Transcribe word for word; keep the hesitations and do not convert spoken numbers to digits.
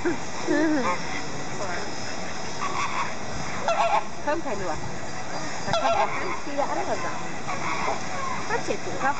Thơm phải nữa. Và không có ăn kia ăn rồi đó. Phát triển cũng không.